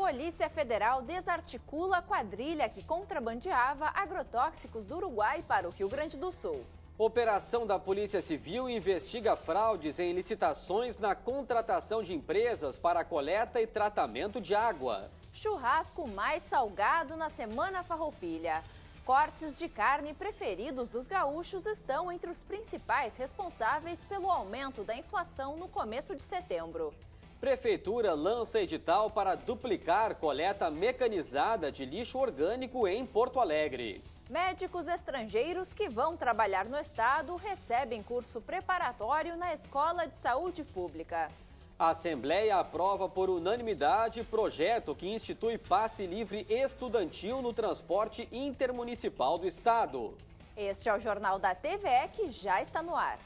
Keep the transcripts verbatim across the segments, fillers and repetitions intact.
Polícia Federal desarticula a quadrilha que contrabandeava agrotóxicos do Uruguai para o Rio Grande do Sul. Operação da Polícia Civil investiga fraudes em licitações na contratação de empresas para coleta e tratamento de água. Churrasco mais salgado na Semana Farroupilha. Cortes de carne preferidos dos gaúchos estão entre os principais responsáveis pelo aumento da inflação no começo de setembro. Prefeitura lança edital para duplicar coleta mecanizada de lixo orgânico em Porto Alegre. Médicos estrangeiros que vão trabalhar no estado recebem curso preparatório na Escola de Saúde Pública. A Assembleia aprova por unanimidade projeto que institui passe livre estudantil no transporte intermunicipal do estado. Este é o Jornal da T V E que já está no ar.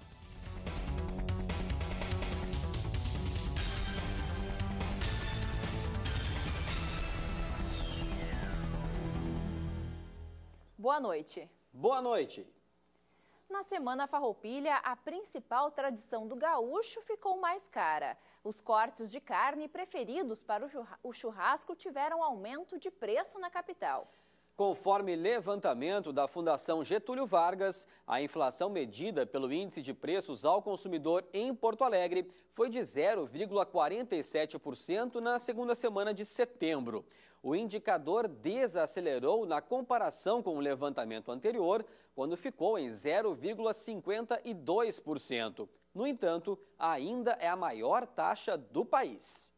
Boa noite. Boa noite. Na Semana Farroupilha, a principal tradição do gaúcho ficou mais cara. Os cortes de carne preferidos para o churrasco tiveram aumento de preço na capital. Conforme levantamento da Fundação Getúlio Vargas, a inflação medida pelo Índice de Preços ao Consumidor em Porto Alegre foi de zero vírgula quarenta e sete por cento na segunda semana de setembro. O indicador desacelerou na comparação com o levantamento anterior, quando ficou em zero vírgula cinquenta e dois por cento. No entanto, ainda é a maior taxa do país.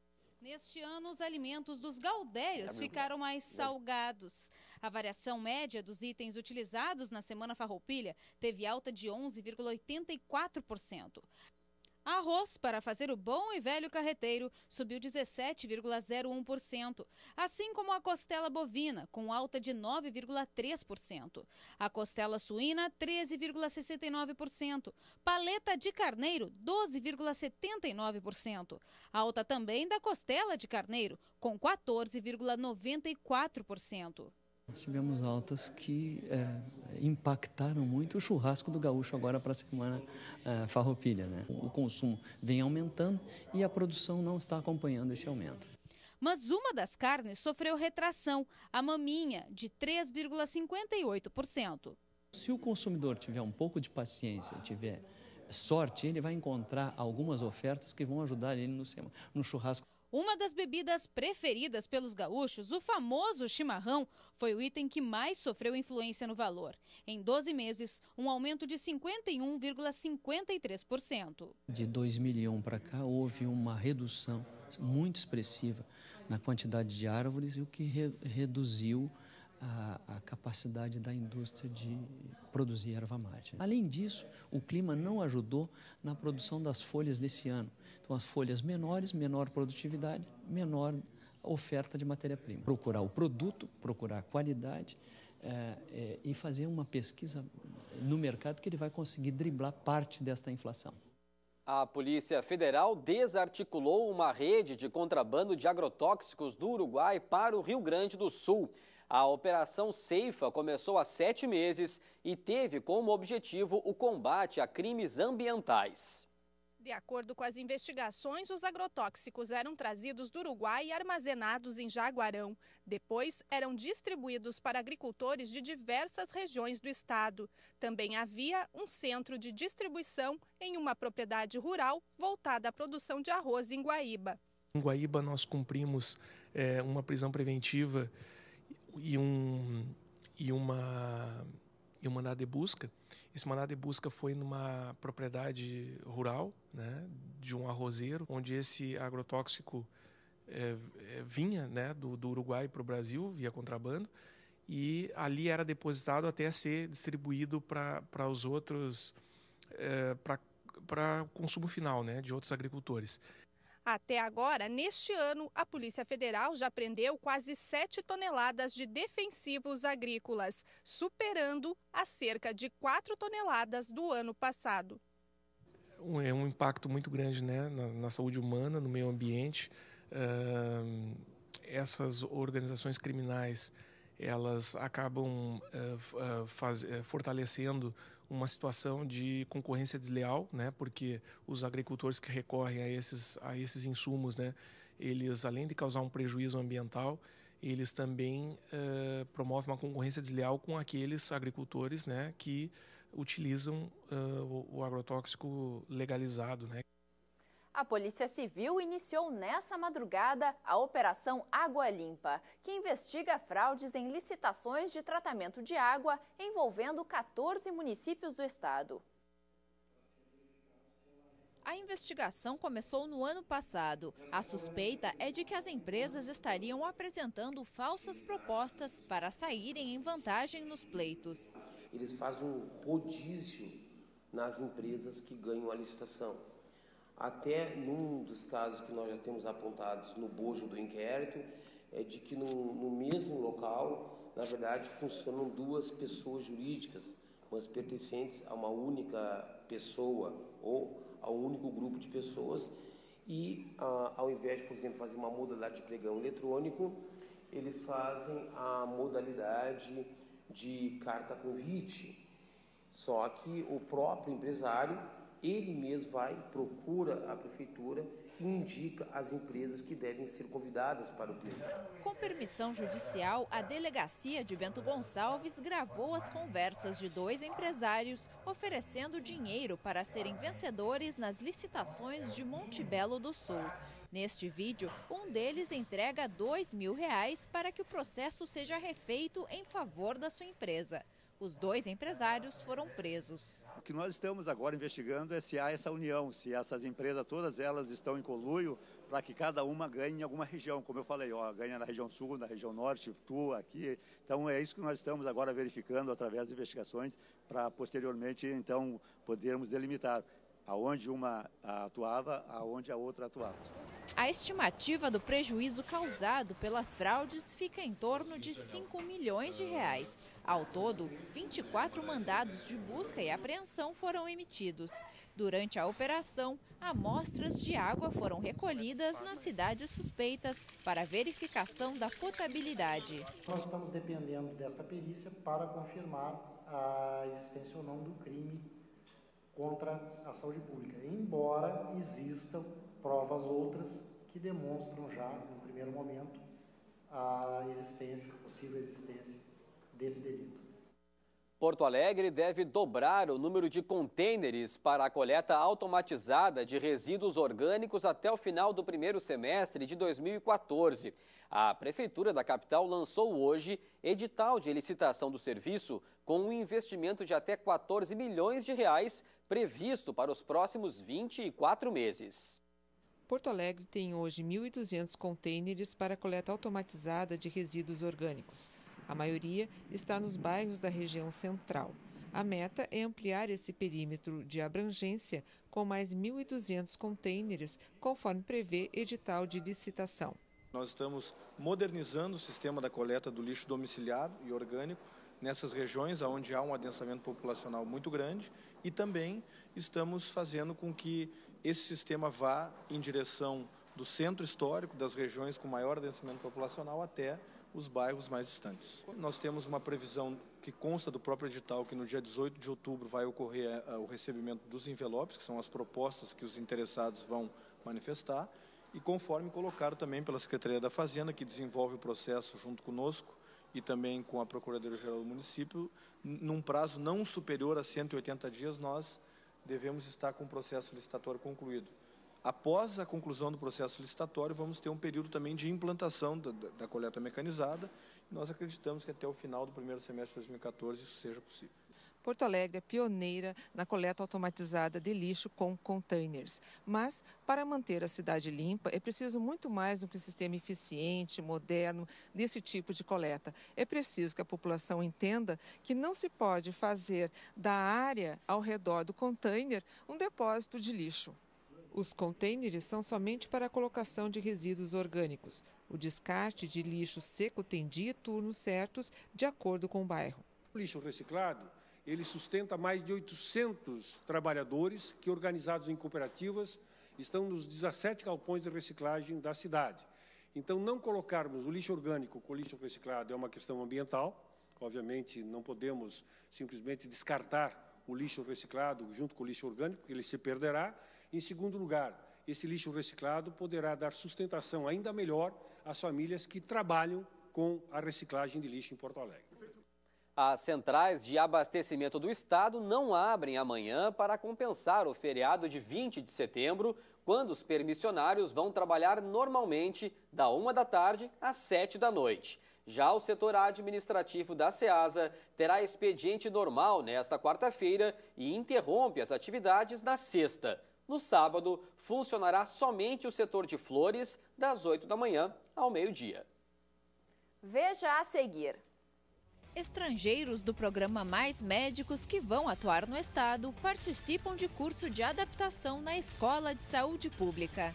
Neste ano, os alimentos dos gaudérios ficaram mais salgados. A variação média dos itens utilizados na Semana Farroupilha teve alta de onze vírgula oitenta e quatro por cento. Arroz para fazer o bom e velho carreteiro subiu dezessete vírgula zero um por cento, assim como a costela bovina, com alta de nove vírgula três por cento. A costela suína, treze vírgula sessenta e nove por cento. Paleta de carneiro, doze vírgula setenta e nove por cento. Alta também da costela de carneiro, com quatorze vírgula noventa e quatro por cento. Nós tivemos altas que é, impactaram muito o churrasco do gaúcho agora para a Semana é, Farroupilha, né? O consumo vem aumentando e a produção não está acompanhando esse aumento. Mas uma das carnes sofreu retração, a maminha, de três vírgula cinquenta e oito por cento. Se o consumidor tiver um pouco de paciência e tiver sorte, ele vai encontrar algumas ofertas que vão ajudar ele no, no churrasco. Uma das bebidas preferidas pelos gaúchos, o famoso chimarrão, foi o item que mais sofreu influência no valor. Em doze meses, um aumento de cinquenta e um vírgula cinquenta e três por cento. De dois mil e um para cá, houve uma redução muito expressiva na quantidade de árvores, o que re reduziu A, a capacidade da indústria de produzir erva mate. Além disso, o clima não ajudou na produção das folhas desse ano. Então, as folhas menores, menor produtividade, menor oferta de matéria-prima. Procurar o produto, procurar a qualidade é, é, e fazer uma pesquisa no mercado que ele vai conseguir driblar parte desta inflação. A Polícia Federal desarticulou uma rede de contrabando de agrotóxicos do Uruguai para o Rio Grande do Sul. A Operação Ceifa começou há sete meses e teve como objetivo o combate a crimes ambientais. De acordo com as investigações, os agrotóxicos eram trazidos do Uruguai e armazenados em Jaguarão. Depois, eram distribuídos para agricultores de diversas regiões do estado. Também havia um centro de distribuição em uma propriedade rural voltada à produção de arroz em Guaíba. Em Guaíba, nós cumprimos é, uma prisão preventiva e um, e, uma, e um mandado de busca. Esse mandado de busca foi numa propriedade rural, né, de um arrozeiro, onde esse agrotóxico é, é, vinha, né, do, do Uruguai para o Brasil, via contrabando, e ali era depositado até ser distribuído para os outros, é, para consumo final, né, de outros agricultores. Até agora, neste ano, a Polícia Federal já prendeu quase sete toneladas de defensivos agrícolas, superando a cerca de quatro toneladas do ano passado. É um impacto muito grande, né, na, na saúde humana, no meio ambiente. Uh, essas organizações criminais, elas acabam uh, uh, faz, uh, fortalecendo uma situação de concorrência desleal, né? Porque os agricultores que recorrem a esses, a esses insumos, né? eles, além de causar um prejuízo ambiental, eles também uh, promovem uma concorrência desleal com aqueles agricultores, né, que utilizam uh, o, o agrotóxico legalizado, né. A Polícia Civil iniciou nessa madrugada a Operação Água Limpa, que investiga fraudes em licitações de tratamento de água envolvendo quatorze municípios do estado. A investigação começou no ano passado. A suspeita é de que as empresas estariam apresentando falsas propostas para saírem em vantagem nos pleitos. Eles fazem um rodízio nas empresas que ganham a licitação. Até num dos casos que nós já temos apontados no bojo do inquérito, é de que no, no mesmo local, na verdade, funcionam duas pessoas jurídicas, mas pertencentes a uma única pessoa ou a um único grupo de pessoas, e ah, ao invés de, por exemplo, fazer uma modalidade de pregão eletrônico, eles fazem a modalidade de carta convite. Só que o próprio empresário, ele mesmo vai, procura a prefeitura e indica as empresas que devem ser convidadas para o pleito. Com permissão judicial, a delegacia de Bento Gonçalves gravou as conversas de dois empresários oferecendo dinheiro para serem vencedores nas licitações de Monte Belo do Sul. Neste vídeo, um deles entrega dois mil reais para que o processo seja refeito em favor da sua empresa. Os dois empresários foram presos. O que nós estamos agora investigando é se há essa união, se essas empresas, todas elas estão em conluio para que cada uma ganhe em alguma região. Como eu falei, ó, ganha na região sul, na região norte, tu, aqui. Então é isso que nós estamos agora verificando através de investigações para posteriormente, então, podermos delimitar aonde uma atuava, aonde a outra atuava. A estimativa do prejuízo causado pelas fraudes fica em torno de cinco milhões de reais. Ao todo, vinte e quatro mandados de busca e apreensão foram emitidos. Durante a operação, amostras de água foram recolhidas nas cidades suspeitas para verificação da potabilidade. Nós estamos dependendo dessa perícia para confirmar a existência ou não do crime contra a saúde pública, embora existam provas outras que demonstram já, no primeiro momento, a existência, a possível existência desse delito. Porto Alegre deve dobrar o número de contêineres para a coleta automatizada de resíduos orgânicos até o final do primeiro semestre de dois mil e quatorze. A Prefeitura da capital lançou hoje edital de licitação do serviço com um investimento de até quatorze milhões de reais previsto para os próximos vinte e quatro meses. Porto Alegre tem hoje mil e duzentos contêineres para coleta automatizada de resíduos orgânicos. A maioria está nos bairros da região central. A meta é ampliar esse perímetro de abrangência com mais mil e duzentos contêineres, conforme prevê edital de licitação. Nós estamos modernizando o sistema da coleta do lixo domiciliar e orgânico nessas regiões onde há um adensamento populacional muito grande e também estamos fazendo com que esse sistema vá em direção do centro histórico, das regiões com maior adensamento populacional até os bairros mais distantes. Nós temos uma previsão que consta do próprio edital que no dia dezoito de outubro vai ocorrer o recebimento dos envelopes, que são as propostas que os interessados vão manifestar, e conforme colocado também pela Secretaria da Fazenda, que desenvolve o processo junto conosco e também com a Procuradoria-Geral do município, num prazo não superior a cento e oitenta dias, nós devemos estar com o processo licitatório concluído. Após a conclusão do processo licitatório, vamos ter um período também de implantação da, da, da coleta mecanizada, e nós acreditamos que até o final do primeiro semestre de dois mil e quatorze isso seja possível. Porto Alegre é pioneira na coleta automatizada de lixo com containers. Mas, para manter a cidade limpa, é preciso muito mais do que um sistema eficiente, moderno, desse tipo de coleta. É preciso que a população entenda que não se pode fazer da área ao redor do container um depósito de lixo. Os containers são somente para a colocação de resíduos orgânicos. O descarte de lixo seco tem dia e turnos certos, de acordo com o bairro. O lixo reciclado, ele sustenta mais de oitocentos trabalhadores que, organizados em cooperativas, estão nos dezessete galpões de reciclagem da cidade. Então, não colocarmos o lixo orgânico com o lixo reciclado é uma questão ambiental. Obviamente, não podemos simplesmente descartar o lixo reciclado junto com o lixo orgânico, porque ele se perderá. Em segundo lugar, esse lixo reciclado poderá dar sustentação ainda melhor às famílias que trabalham com a reciclagem de lixo em Porto Alegre. As centrais de abastecimento do estado não abrem amanhã para compensar o feriado de vinte de setembro, quando os permissionários vão trabalhar normalmente da uma da tarde às sete da noite. Já o setor administrativo da SEASA terá expediente normal nesta quarta-feira e interrompe as atividades na sexta. No sábado, funcionará somente o setor de flores, das oito da manhã ao meio-dia. Veja a seguir. Estrangeiros do programa Mais Médicos que vão atuar no estado participam de curso de adaptação na Escola de Saúde Pública.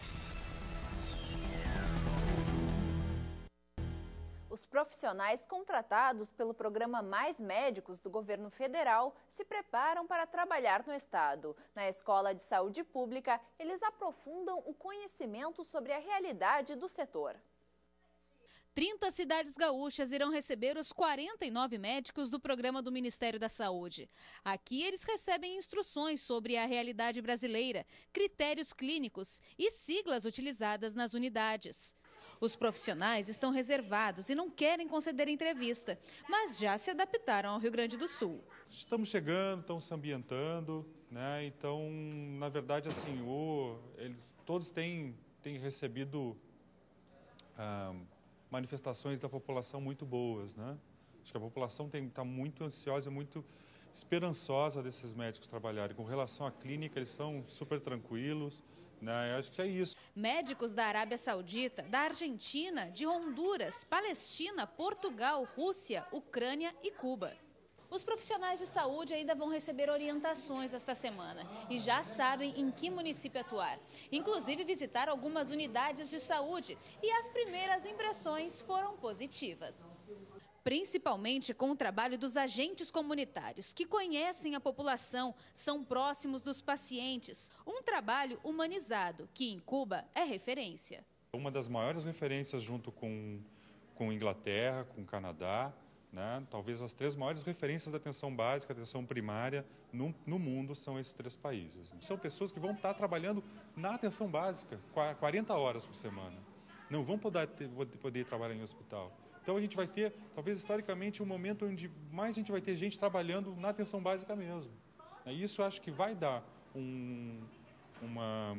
Os profissionais contratados pelo programa Mais Médicos do governo federal se preparam para trabalhar no estado. Na Escola de Saúde Pública, eles aprofundam o conhecimento sobre a realidade do setor. trinta cidades gaúchas irão receber os quarenta e nove médicos do programa do Ministério da Saúde. Aqui eles recebem instruções sobre a realidade brasileira, critérios clínicos e siglas utilizadas nas unidades. Os profissionais estão reservados e não querem conceder entrevista, mas já se adaptaram ao Rio Grande do Sul. Estamos chegando, estamos se ambientando, né? Então, na verdade, assim, o, eles, todos têm, têm recebido ah, manifestações da população muito boas, né? Acho que a população está muito ansiosa, muito esperançosa desses médicos trabalharem. Com relação à clínica, eles estão super tranquilos, né? Acho que é isso. Médicos da Arábia Saudita, da Argentina, de Honduras, Palestina, Portugal, Rússia, Ucrânia e Cuba. Os profissionais de saúde ainda vão receber orientações esta semana e já sabem em que município atuar. Inclusive visitar algumas unidades de saúde, e as primeiras impressões foram positivas. Principalmente com o trabalho dos agentes comunitários, que conhecem a população, são próximos dos pacientes. Um trabalho humanizado, que em Cuba é referência. Uma das maiores referências junto com, com Inglaterra, com Canadá, né? Talvez as três maiores referências da atenção básica, atenção primária no, no mundo são esses três países. São pessoas que vão estar trabalhando na atenção básica quarenta horas por semana. Não vão poder, poder trabalhar em hospital. Então a gente vai ter, talvez historicamente, um momento onde mais a gente vai ter gente trabalhando na atenção básica mesmo. E isso eu acho que vai dar um, uma...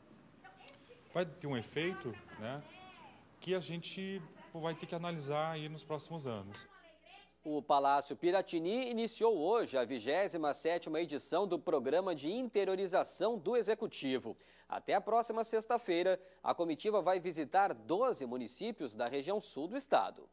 vai ter um efeito, né, que a gente vai ter que analisar aí nos próximos anos. O Palácio Piratini iniciou hoje a vigésima sétima edição do Programa de Interiorização do Executivo. Até a próxima sexta-feira, a comitiva vai visitar doze municípios da região sul do estado.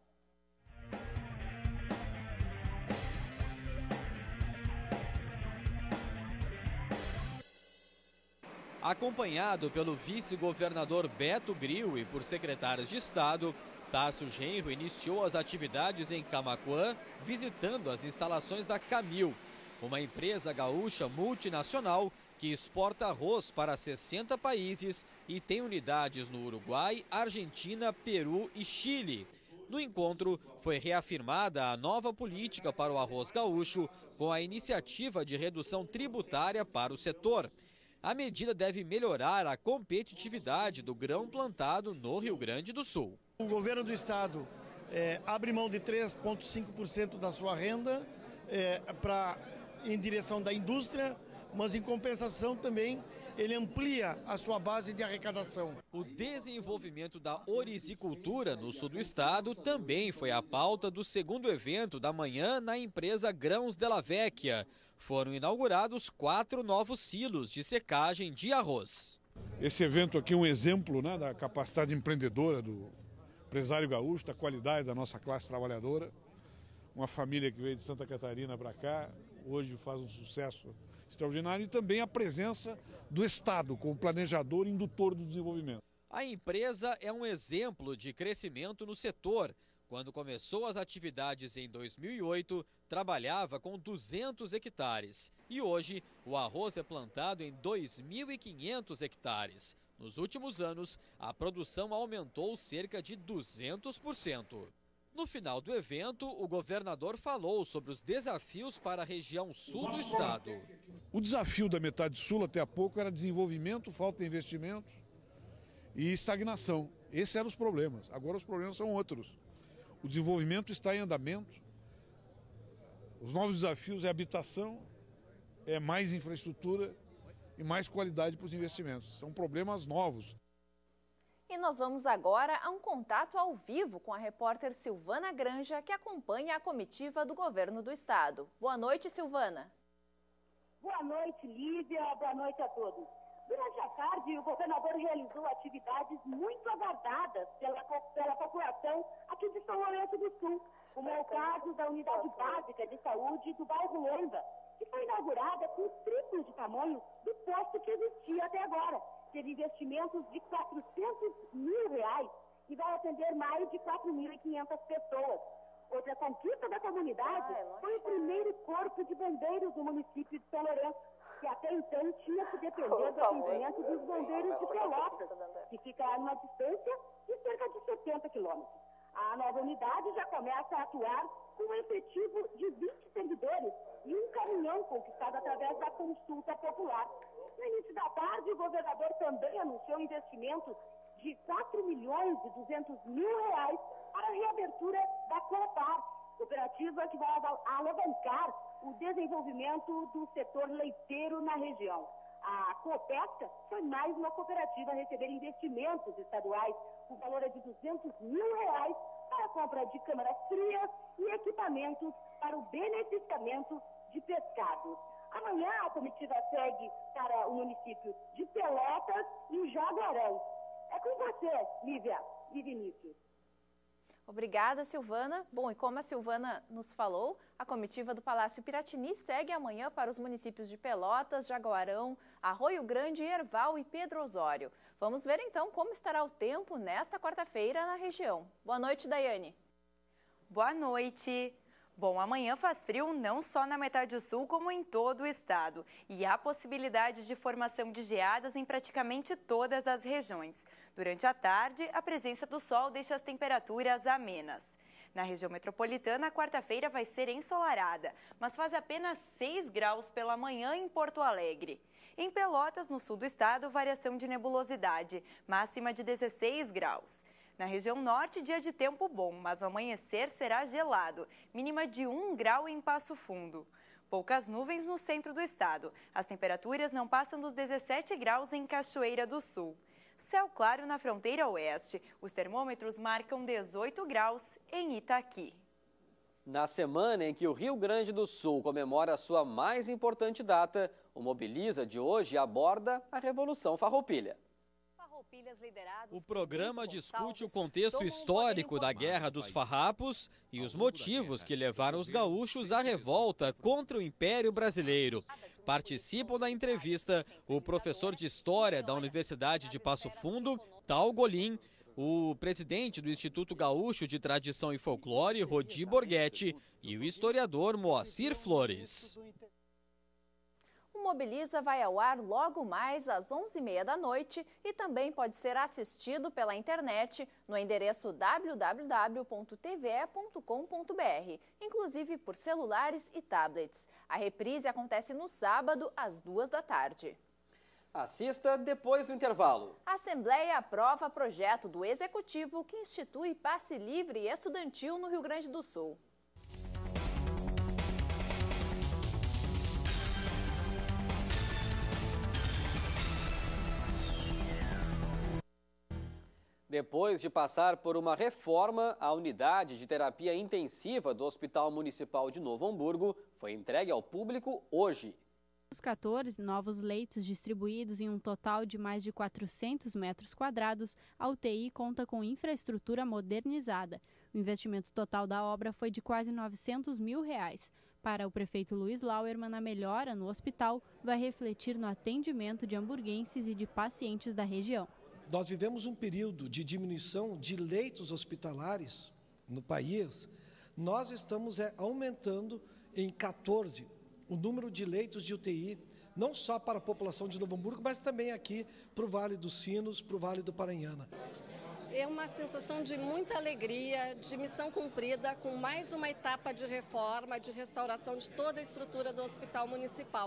Acompanhado pelo vice-governador Beto Grill e por secretários de Estado, Tarso Genro iniciou as atividades em Camaquã, visitando as instalações da Camil, uma empresa gaúcha multinacional que exporta arroz para sessenta países e tem unidades no Uruguai, Argentina, Peru e Chile. No encontro, foi reafirmada a nova política para o arroz gaúcho, com a iniciativa de redução tributária para o setor. A medida deve melhorar a competitividade do grão plantado no Rio Grande do Sul. O governo do estado é, abre mão de três vírgula cinco por cento da sua renda é, pra, em direção da indústria, mas em compensação também ele amplia a sua base de arrecadação. O desenvolvimento da orizicultura no sul do estado também foi a pauta do segundo evento da manhã na empresa Grãos Della Vecchia. Foram inaugurados quatro novos silos de secagem de arroz. Esse evento aqui é um exemplo, né, da capacidade empreendedora do empresário gaúcho, da qualidade da nossa classe trabalhadora. Uma família que veio de Santa Catarina para cá, hoje faz um sucesso extraordinário, e também a presença do Estado como planejador e indutor do desenvolvimento. A empresa é um exemplo de crescimento no setor. Quando começou as atividades em dois mil e oito, trabalhava com duzentos hectares e hoje o arroz é plantado em dois mil e quinhentos hectares. Nos últimos anos, a produção aumentou cerca de duzentos por cento. No final do evento, o governador falou sobre os desafios para a região sul do estado. O desafio da metade sul até há pouco era desenvolvimento, falta de investimento, e estagnação. Esses eram os problemas. Agora os problemas são outros. O desenvolvimento está em andamento. Os novos desafios é habitação, é mais infraestrutura e mais qualidade para os investimentos. São problemas novos. E nós vamos agora a um contato ao vivo com a repórter Silvana Granja, que acompanha a comitiva do governo do estado. Boa noite, Silvana. Boa noite, Lívia. Boa noite a todos. Durante a tarde, o governador realizou atividades muito aguardadas pela, pela população aqui de São Lourenço do Sul, como é o caso da Unidade Básica de Saúde do bairro Lomba, que foi inaugurada com o triplo de tamanho do posto que existia até agora. Teve investimentos de quatrocentos mil reais e vai atender mais de quatro mil e quinhentas pessoas. Outra conquista da comunidade foi o primeiro corpo de bombeiros do município de São Lourenço, que até então tinha que depender do atendimento dos bombeiros de Pelotas, que fica a uma distância de cerca de setenta quilômetros. A nova unidade já começa a atuar com um efetivo de vinte servidores e um caminhão conquistado através da consulta popular. No início da tarde, o governador também anunciou investimentos de quatro milhões e duzentos mil reais para a reabertura da Coopar, cooperativa que vai alavancar o desenvolvimento do setor leiteiro na região. A Coopesca foi mais uma cooperativa a receber investimentos estaduais, o valor é de duzentos mil reais para a compra de câmaras frias e equipamentos para o beneficiamento de pescados. Amanhã a comitiva segue para o município de Pelotas e Jaguarão. É com você, Lívia e Vinícius. Obrigada, Silvana. Bom, e como a Silvana nos falou, a comitiva do Palácio Piratini segue amanhã para os municípios de Pelotas, Jaguarão, Arroio Grande, Erval e Pedro Osório. Vamos ver então como estará o tempo nesta quarta-feira na região. Boa noite, Daiane. Boa noite. Bom, amanhã faz frio não só na metade sul, como em todo o estado. E há possibilidade de formação de geadas em praticamente todas as regiões. Durante a tarde, a presença do sol deixa as temperaturas amenas. Na região metropolitana, a quarta-feira vai ser ensolarada, mas faz apenas seis graus pela manhã em Porto Alegre. Em Pelotas, no sul do estado, variação de nebulosidade, máxima de dezesseis graus. Na região norte, dia de tempo bom, mas o amanhecer será gelado, mínima de um grau em Passo Fundo. Poucas nuvens no centro do estado. As temperaturas não passam dos dezessete graus em Cachoeira do Sul. Céu claro na fronteira oeste. Os termômetros marcam dezoito graus em Itaqui. Na semana em que o Rio Grande do Sul comemora a sua mais importante data, o Mobiliza de hoje aborda a Revolução Farroupilha. O programa discute o contexto histórico da Guerra dos Farrapos e os motivos que levaram os gaúchos à revolta contra o Império Brasileiro. Participam da entrevista o professor de História da Universidade de Passo Fundo, Tal Golim, o presidente do Instituto Gaúcho de Tradição e Folclore, Rodi Borghetti, e o historiador Moacir Flores. O Mobiliza vai ao ar logo mais às onze e meia da noite e também pode ser assistido pela internet no endereço w w w ponto t v e ponto com ponto b r, inclusive por celulares e tablets. A reprise acontece no sábado, às duas da tarde. Assista depois do intervalo. A Assembleia aprova projeto do Executivo que institui passe livre estudantil no Rio Grande do Sul. Depois de passar por uma reforma, a unidade de terapia intensiva do Hospital Municipal de Novo Hamburgo foi entregue ao público hoje. Os quatorze novos leitos distribuídos em um total de mais de quatrocentos metros quadrados, a U T I conta com infraestrutura modernizada. O investimento total da obra foi de quase novecentos mil reais. Para o prefeito Luiz Lauermann, a melhora no hospital vai refletir no atendimento de hamburguenses e de pacientes da região. Nós vivemos um período de diminuição de leitos hospitalares no país. Nós estamos é, aumentando em quatorze o número de leitos de U T I, não só para a população de Novo Hamburgo, mas também aqui para o Vale dos Sinos, para o Vale do Paranhana. É uma sensação de muita alegria, de missão cumprida, com mais uma etapa de reforma, de restauração de toda a estrutura do Hospital Municipal.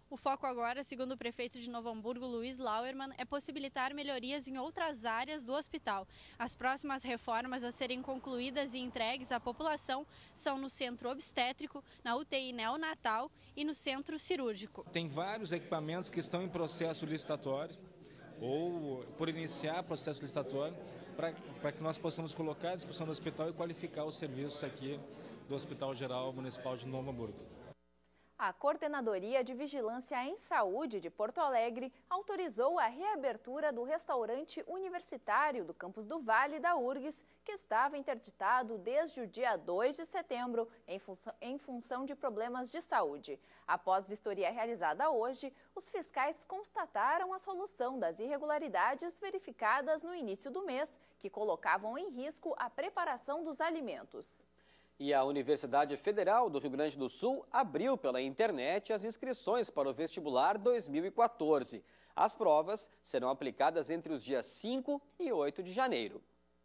O foco agora, segundo o prefeito de Novo Hamburgo, Luiz Lauermann, é possibilitar melhorias em outras áreas do hospital. As próximas reformas a serem concluídas e entregues à população são no centro obstétrico, na U T I neonatal e no centro cirúrgico. Tem vários equipamentos que estão em processo licitatório ou por iniciar processo licitatório para que nós possamos colocar à disposição do hospital e qualificar os serviços aqui do Hospital Geral Municipal de Novo Hamburgo. A Coordenadoria de Vigilância em Saúde de Porto Alegre autorizou a reabertura do restaurante universitário do campus do Vale da U R G S, que estava interditado desde o dia dois de setembro em função, em função de problemas de saúde. Após vistoria realizada hoje, os fiscais constataram a solução das irregularidades verificadas no início do mês, que colocavam em risco a preparação dos alimentos. E a Universidade Federal do Rio Grande do Sul abriu pela internet as inscrições para o vestibular dois mil e quatorze. As provas serão aplicadas entre os dias cinco e oito de janeiro.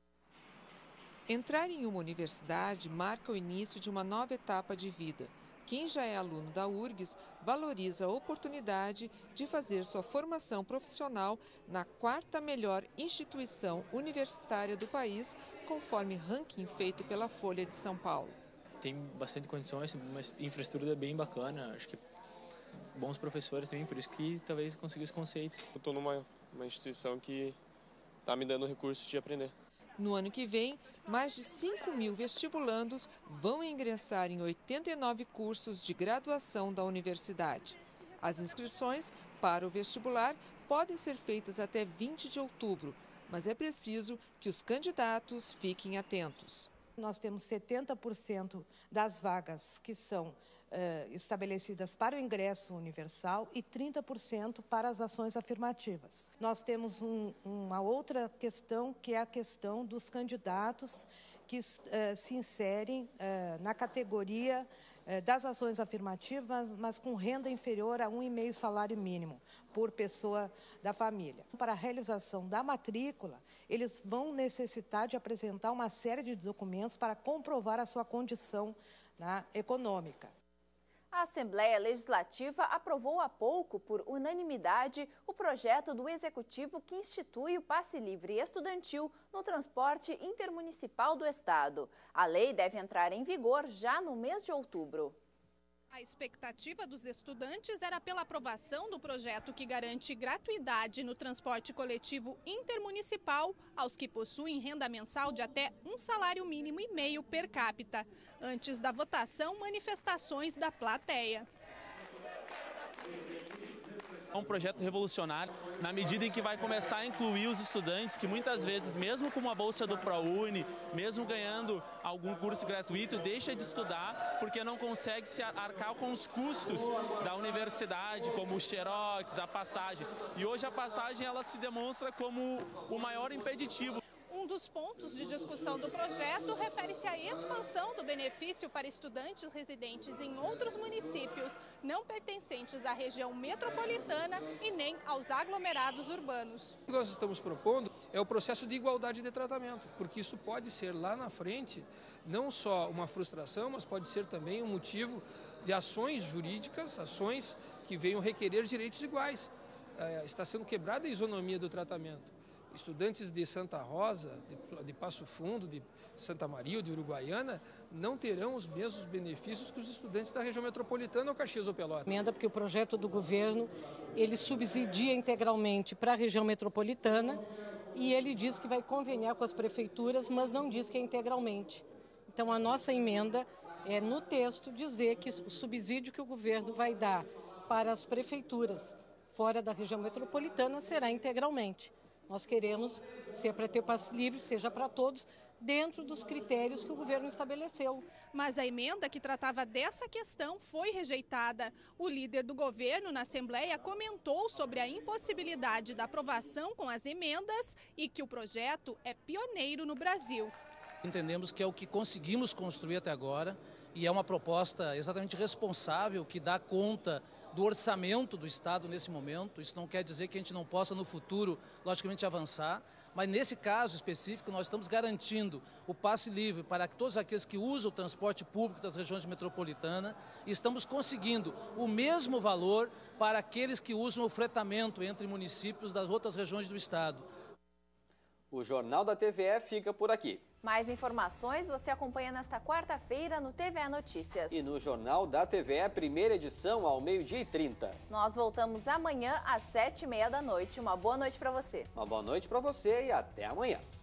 Entrar em uma universidade marca o início de uma nova etapa de vida. Quem já é aluno da U R G S valoriza a oportunidade de fazer sua formação profissional na quarta melhor instituição universitária do país, conforme ranking feito pela Folha de São Paulo. Tem bastante condições, uma infraestrutura bem bacana, acho que bons professores também, por isso que talvez consiga esse conceito. Eu estou numa uma instituição que está me dando recursos de aprender. No ano que vem, mais de cinco mil vestibulandos vão ingressar em oitenta e nove cursos de graduação da universidade. As inscrições para o vestibular podem ser feitas até vinte de outubro, mas é preciso que os candidatos fiquem atentos. Nós temos setenta por cento das vagas que são Uh, estabelecidas para o ingresso universal e trinta por cento para as ações afirmativas. Nós temos um, uma outra questão, que é a questão dos candidatos que uh, se inserem uh, na categoria uh, das ações afirmativas, mas com renda inferior a um e meio salário mínimo por pessoa da família. Para a realização da matrícula, eles vão necessitar de apresentar uma série de documentos para comprovar a sua condição, né, econômica. A Assembleia Legislativa aprovou há pouco, por unanimidade, o projeto do Executivo que institui o passe livre estudantil no transporte intermunicipal do Estado. A lei deve entrar em vigor já no mês de outubro. A expectativa dos estudantes era pela aprovação do projeto que garante gratuidade no transporte coletivo intermunicipal aos que possuem renda mensal de até um salário mínimo e meio per capita. Antes da votação, manifestações da plateia. É um projeto revolucionário na medida em que vai começar a incluir os estudantes que muitas vezes, mesmo com uma bolsa do ProUni, mesmo ganhando algum curso gratuito, deixa de estudar porque não consegue se arcar com os custos da universidade, como o xerox, a passagem. E hoje a passagem ela se demonstra como o maior impeditivo. Um dos pontos de discussão do projeto refere-se à expansão do benefício para estudantes residentes em outros municípios, não pertencentes à região metropolitana e nem aos aglomerados urbanos. O que nós estamos propondo é o processo de igualdade de tratamento, porque isso pode ser lá na frente não só uma frustração, mas pode ser também um motivo de ações jurídicas, ações que venham requerer direitos iguais. É, está sendo quebrada a isonomia do tratamento. Estudantes de Santa Rosa, de, de Passo Fundo, de Santa Maria ou de Uruguaiana não terão os mesmos benefícios que os estudantes da região metropolitana ou Caxias ou Pelotas. Emenda porque o projeto do governo ele subsidia integralmente para a região metropolitana e ele diz que vai conveniar com as prefeituras, mas não diz que é integralmente. Então a nossa emenda é no texto dizer que o subsídio que o governo vai dar para as prefeituras fora da região metropolitana será integralmente. Nós queremos, se é para ter passe livre, seja para todos, dentro dos critérios que o governo estabeleceu. Mas a emenda que tratava dessa questão foi rejeitada. O líder do governo na Assembleia comentou sobre a impossibilidade da aprovação com as emendas e que o projeto é pioneiro no Brasil. Entendemos que é o que conseguimos construir até agora e é uma proposta exatamente responsável que dá conta do orçamento do Estado nesse momento. Isso não quer dizer que a gente não possa no futuro, logicamente, avançar, mas nesse caso específico nós estamos garantindo o passe livre para todos aqueles que usam o transporte público das regiões metropolitanas e estamos conseguindo o mesmo valor para aqueles que usam o fretamento entre municípios das outras regiões do Estado. O Jornal da T V E fica por aqui. Mais informações você acompanha nesta quarta-feira no T V E Notícias. E no Jornal da T V E, primeira edição, ao meio-dia e trinta. Nós voltamos amanhã às sete e meia da noite. Uma boa noite para você. Uma boa noite para você e até amanhã.